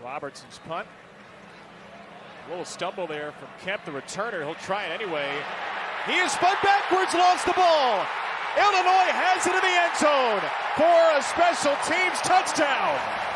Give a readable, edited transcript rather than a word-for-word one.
Robertson's punt. A little stumble there from Kemp, the returner. He'll try it anyway. He is spun backwards, lost the ball. Illinois has it in the end zone for a special teams touchdown.